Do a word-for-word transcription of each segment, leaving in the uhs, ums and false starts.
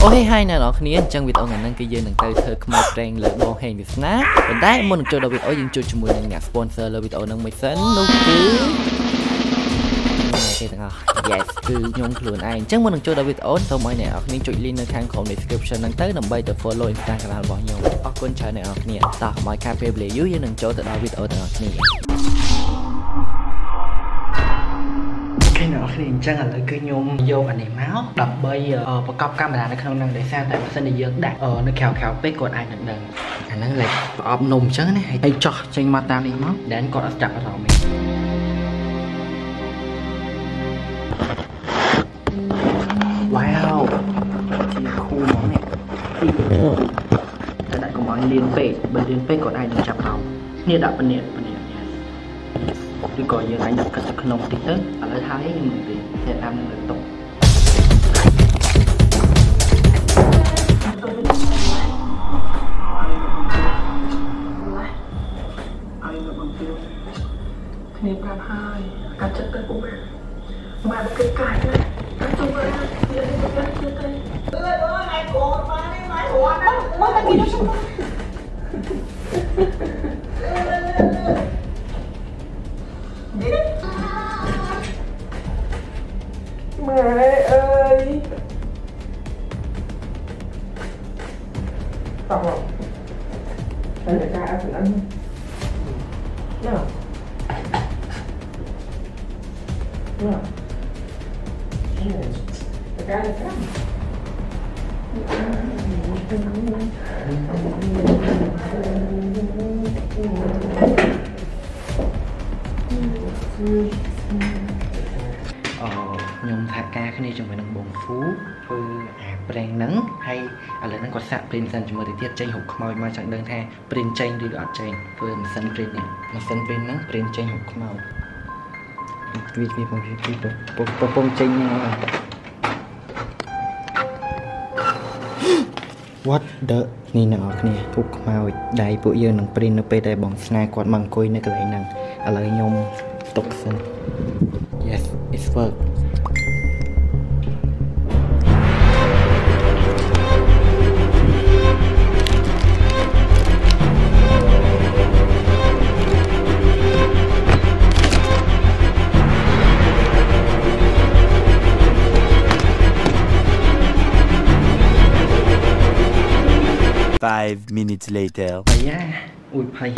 អូខេហើយអ្នកនរគ្នាអញ្ចឹងវីដេអូថ្ងៃនេះគឺយើងនឹងទៅធ្វើខ្មៅប្រេងលើបងហេងវាសនាប៉ុន្តែមុននឹងចូលដល់វីដេអូយើងជួបជាមួយនឹងអ្នក sponsor លើវីដេអូនឹងមួយសិននោះគឺគេទាំងអស់ yes គឺខ្ញុំខ្លួនឯងអញ្ចឹងមុននឹងចូលដល់វីដេអូសូមឲ្យអ្នកនរគ្នាចុច link នៅខាងក្រោម description ហ្នឹងទៅដើម្បីទៅ follow Instagram របស់ខ្ញុំអរគុណច្រើនអ្នកនរគ្នាតោះកុំឲ្យខាតពេលវេលាយូរយើងនឹងចូលទៅដល់វីដេអូទាំងអស់គ្នាអ្នកនរគ្នាអញ្ចឹងឥឡូវគឺខ្ញុំយកអានេះមកដើម្បីប្រកបកាមេរ៉ានៅក្នុងហ្នឹងដោយសារតែបើសិនជាយើងដាក់នៅក្រៅក្រៅពេកគាត់អាចនឹងដឹងអាហ្នឹងលេខប្រអប់នំអញ្ចឹងណាហើយចោះចេញមកតាមនេះមកដែនគាត់អត់ចាប់អារម្មណ៍ទេវ៉ាវទីខូមកនេះតែដាក់កុំឲ្យលៀនពេកបើលៀនពេកគាត់អាចនឹងចាប់អារម្មណ៍នេះដាក់ពនាតពនាតឬក៏យើងអាចដាក់កាត់ទៅក្នុងតិចទៅឥឡូវហើយខ្ញុំនឹងទីតែតាមនឹងទៅគ្នាប្រាប់ហើយកាត់ចិត្តទៅពុកម៉ែមកគេកាច់ណាកាត់ទៅមកទៀតទៀតទៀតទៅអឺអើម៉ែកូនម៉ែនេះម៉ែរត់ណាមកតែពីនោះម៉ែអើយតោះមកតែកាអត់ស្អាតណ៎Dạ. Cái cái cái. Ờ, nhung thả ca cái này chúng phải nâng bồn phú phư à brand nắng hay à lần nâng có sạc print dần chúng mới tiết tranh hộp màu mà chẳng đơn tha print tranh đi đoạn tranh phư mà sân print này mà sân print nắng print tranh hộp màu vì vì phong vì phong phong tranh what the នេះនៅអរគ្នាពុកខ្មោចដៃពួកយើងនឹងព្រីននៅពេលដែលបងស្នាគាត់មកអង្គុយនៅកន្លែងហ្នឹងឥឡូវខ្ញុំទុកសិន yes it's work Five minutes later. អាយ៉ាអ៊ុយភ័យ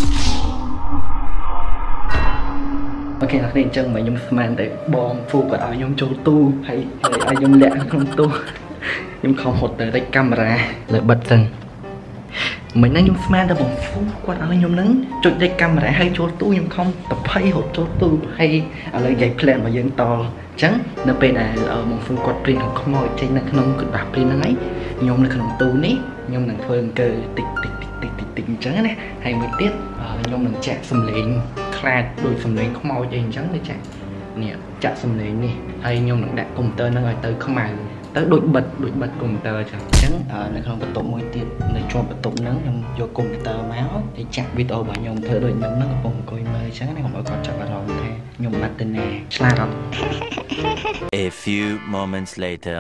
អូខេអ្នកនេះអញ្ចឹងមកខ្ញុំស្មានតែបងហ្វូគាត់ឲ្យខ្ញុំចូលទូហើយឲ្យខ្ញុំលាក់ក្នុងទូខ្ញុំខំហត់ទៅតែកាមេរ៉ាលើបិទសិនមិញហ្នឹងខ្ញុំស្មានតែបងហ្វូគាត់ឲ្យខ្ញុំហ្នឹងចុចតែកាមេរ៉ាឲ្យចូលទូខ្ញុំខំតភ័យហត់ចូលទូហើយឥឡូវនិយាយ plan របស់យើងតអញ្ចឹងនៅពេលដែលបងហ្វូគាត់ print ของខ្មោចចេញនៅក្នុងកណ្ដាស់ print ហ្នឹងហើយខ្ញុំនៅក្នុងទូនេះខ្ញុំនឹងធ្វើអង្គើតិចតិចតិចតិចតិចតិចអញ្ចឹងណាហើយមួយទៀតខ្ញុំនឹងចាក់សំឡេងខ្លាចដូចសំឡេងខ្មោចអីអញ្ចឹងទៅចាក់នេះចាក់សំឡេងនេះហើយខ្ញុំនឹងដាក់កុំព្យូទ័រហ្នឹងឲ្យទៅខ្មៅទៅដូចបិទដូចបិទកុំព្យូទ័រអញ្ចឹងអញ្ចឹងនៅក្នុងបន្ទប់មួយទៀតនៅជាប់បន្ទប់ហ្នឹងខ្ញុំយកកុំព្យូទ័រមកទៅចាក់វីដេអូរបស់ខ្ញុំធ្វើដូចខ្ញុំហ្នឹងកំពុងអង្គុយមើលអញ្ចឹងណាកុំឲ្យគាត់ចាប់អារម្មណ៍ថាខ្ញុំបាត់ទៅណាឆ្លាតអត់ A few moments later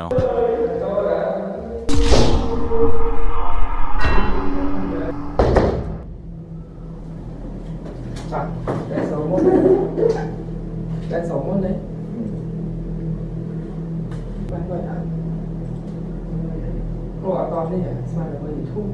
That's almost That's almost đấy Bạn gọi ăn Cô gọi con đi hả? Sao lại có gì thu?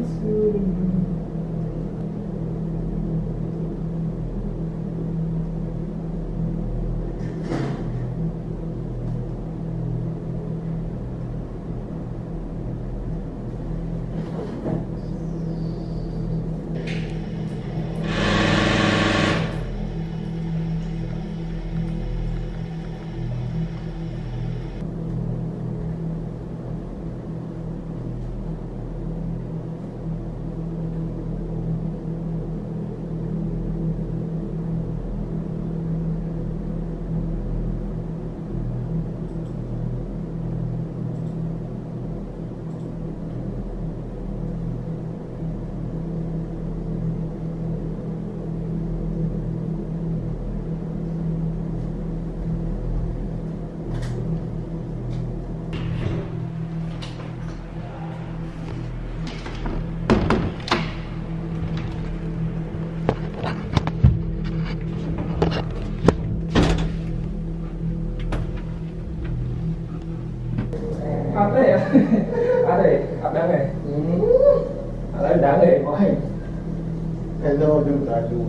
Ăn đấy à? Ăn đây, ăn đang này. Ăn đấy đáng này, có hành. Hello, đừng trả chú.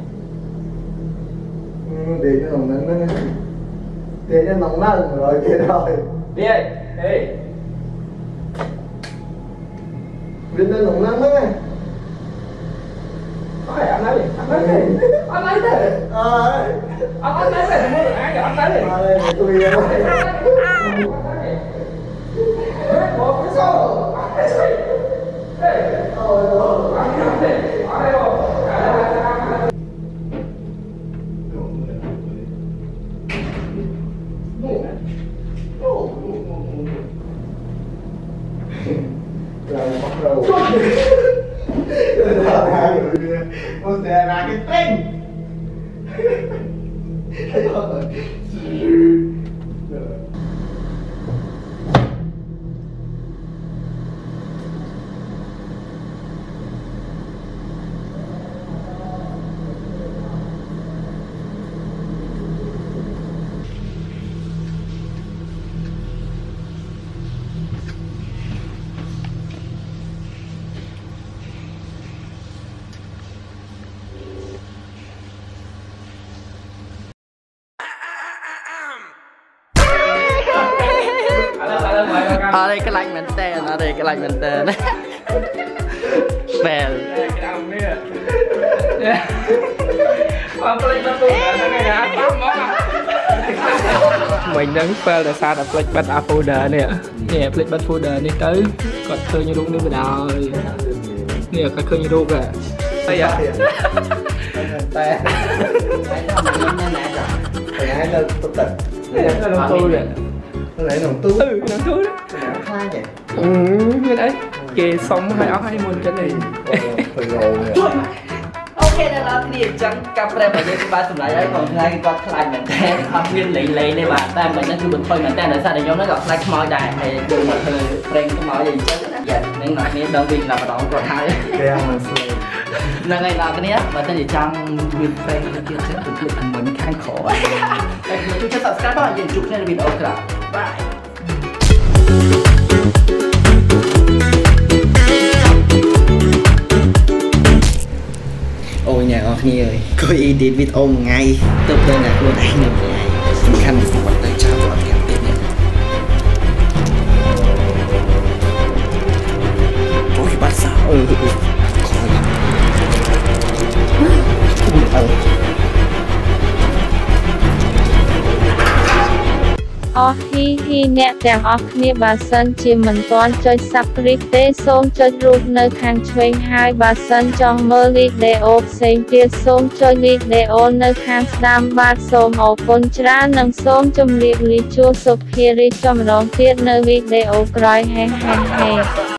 Để cho nóng nắng nữa. Để cho nóng nắng rồi kia rồi. Đi đây, đây. Đến đây nóng nắng đấy. Phải ăn đấy, ăn đấy này. Ăn đấy này. À, Ăn ăn đấy này, mua được ai ăn đấy này. à đây này tôi đi. Một cái số, ăn cái gì? Đây. Ăn cái gì? Ăn đây không? Rồi bắt đầu. Một xe ra cái tên. ở đây cái lạnh mình tên ở đây cái lạnh mình tên bèn Cái ông kia. Ông play nó tôi là cái này tám món à. Mình đang fail là sao là play bắt folder nè. Nè play bắt folder này tới. Còn khơi như đúng đi mà rồi. Nè cái khơi như đúng à. Đây à. Tay. Phải hai lần tập tật. Đây là đồng tu nè. Nó lại nồng tu. Ừ, đồng tu đó. Khai nhỉ. Ừ, như đấy. Kì xong hai áo hai môn cái này. Phải rồi nè. ok nè nó thì chẳng cặp đây mà đây ba sủng lại đấy còn ngay có lại mình tên không nguyên lý lý đây bạn ta mình nó cứ bật thôi mình tên là sao để nhóm nó gặp like mỏi đại hay đường mà thời friend có mỏi gì chứ dạ nên nói nghe đơn vị là bắt đầu còn hai Đeo mà xui. là ngày nào cái này mà tên gì trong viên friend cái kia sẽ tự lực mình khai khổ đây mình cứ subscribe vào nhìn chụp trên video cả bye ôi nhà ở kia ơi coi edit video một ngày tập đây là luôn anh một ngày sẵn khăn một vật tay chào vào kèm tiền nhé ôi bắt sao ừ khó lắm ừ អស់ហ៊ីហ៊ីអ្នកទាំងអស់គ្នាបើសិនជាមិនទាន់ចុច Subscribe ទេសូមចុចរូបនៅខាងឆ្វេងហើយបើសិនចង់មើលវីដេអូផ្សេងទៀតសូមចុចវីដេអូនៅខាងស្ដាំបាទសូមអរគុណច្រើននិងសូមជម្រាបលាជួបសុភារីចម្ដងទៀតនៅវីដេអូក្រោយហេហេហេ